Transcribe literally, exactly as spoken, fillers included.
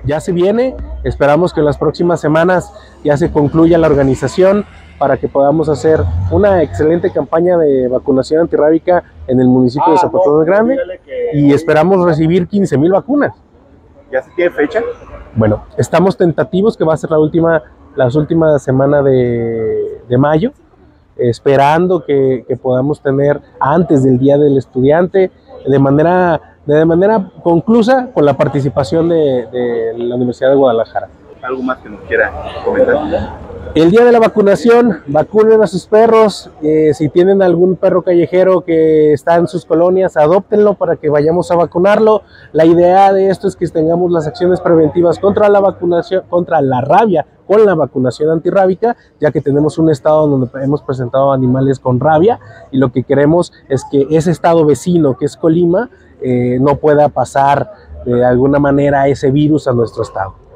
ya se viene, esperamos que en las próximas semanas ya se concluya la organización para que podamos hacer una excelente campaña de vacunación antirrábica en el municipio ah, de Zapotlán del Grande y esperamos recibir quince mil vacunas. ¿Ya se tiene fecha? Bueno, estamos tentativos que va a ser la última, las últimas semanas de, de mayo, esperando que, que podamos tener antes del Día del Estudiante, de manera, de manera conclusa, con la participación de, de la Universidad de Guadalajara. ¿Algo más que nos quiera comentar? El día de la vacunación, vacunen a sus perros. Eh, si tienen algún perro callejero que está en sus colonias, adóptenlo para que vayamos a vacunarlo. La idea de esto es que tengamos las acciones preventivas contra la vacunación, contra la rabia, con la vacunación antirrábica, ya que tenemos un estado donde hemos presentado animales con rabia y lo que queremos es que ese estado vecino, que es Colima, eh, no pueda pasar de alguna manera ese virus a nuestro estado.